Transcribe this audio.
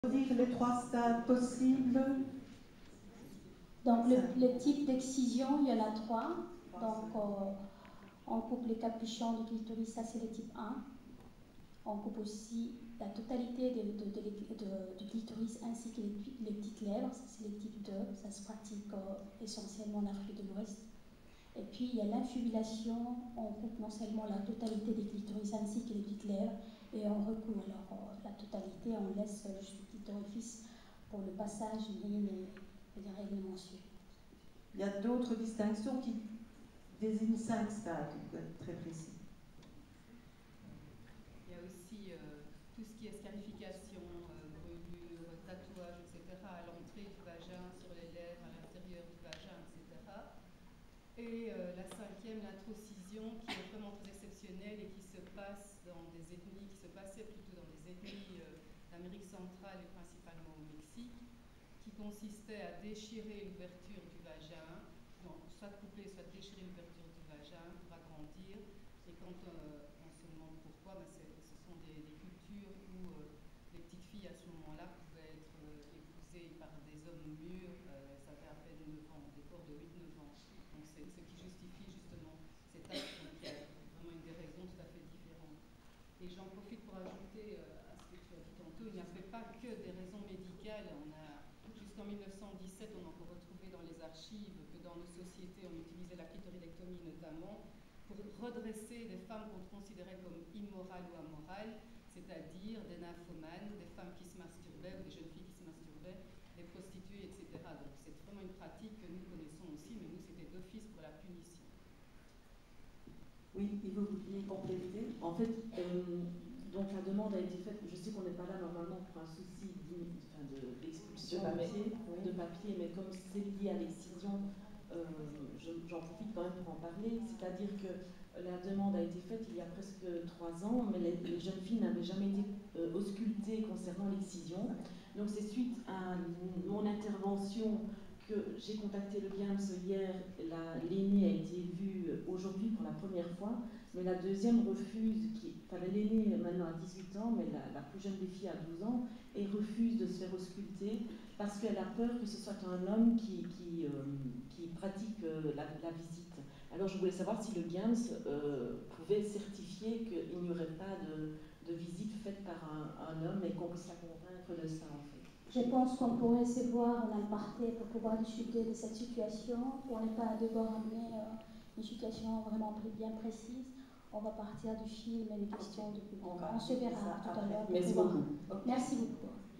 Dire les 3 stades possibles. Donc le type d'excision, il y en a 3. Donc on coupe les capuchons du clitoris, ça c'est le type 1. On coupe aussi la totalité du clitoris ainsi que les petites lèvres, ça c'est le type 2. Ça se pratique essentiellement en Afrique de l'Ouest. Et puis il y a l'infibulation, on coupe non seulement la totalité des clitoris ainsi que les petites lèvres, et on recouvre alors la totalité, on laisse juste le clitorifice pour le passage des règles mensuelles. Il y a d'autres distinctions qui désignent 5 stades, pour être très précis. Il y a aussi tout ce qui est scarification, brûlure, tatouage, etc. à l'entrée du vagin, sur les lèvres, à l'intérieur du vagin, etc. Et la 5e, l'introcision, qui est vraiment très exceptionnelle et qui se passe dans des ethnies, qui se passait plutôt dans des ethnies d'Amérique centrale et principalement au Mexique, qui consistait à déchirer l'ouverture du vagin, soit couper, soit déchirer l'ouverture du vagin pour agrandir. Et quand on se demande pourquoi, ce sont des cultures où les petites filles à ce moment-là pouvaient être épousées par des hommes mûrs, ça fait à peine 9 ans, des corps de 8-9 ans. Donc c'est ce qui justifie justement cet acte, donc il y a vraiment une des raisons tout à fait différentes. Et j'en profite pour ajouter à ce que tu as dit tantôt, il n'y avait pas que des raisons médicales. Jusqu'en 1917, on a encore retrouvé dans les archives que dans nos sociétés, on utilisait la clitoridectomie notamment pour redresser des femmes qu'on considérait comme immorales ou amorales, c'est-à-dire des nymphomanes, des femmes qui se masturbaient, ou des jeunes filles qui se masturbaient, des prostituées, etc. Donc c'est vraiment une pratique que nous connaissons aussi, mais nous c'était d'office pour la punition. Oui, il vous vouliez compléter. En fait, donc la demande a été faite, je sais qu'on n'est pas là normalement pour un souci d'expulsion de papier, mais comme c'est lié à l'excision, j'en profite quand même pour en parler. C'est-à-dire que la demande a été faite il y a presque 3 ans, mais les jeunes filles n'avaient jamais été auscultées concernant l'excision. Donc c'est suite à mon intervention que j'ai contacté le GAMS hier. L'aînée a été vue aujourd'hui pour la première fois, mais la deuxième refuse, l'aînée maintenant a 18 ans, mais la plus jeune des filles a 12 ans, et refuse de se faire ausculter parce qu'elle a peur que ce soit un homme qui pratique la visite. Alors je voulais savoir si le GAMS pouvait certifier qu'il n'y aurait pas de visite faite par un homme et qu'on puisse la convaincre de ça en fait. Je pense qu'on pourrait se voir en aparté pour pouvoir discuter de cette situation, pour ne pas devoir amener une situation vraiment bien précise. On va partir du film et des questions de public. On se verra tout à l'heure. Merci beaucoup. Merci beaucoup.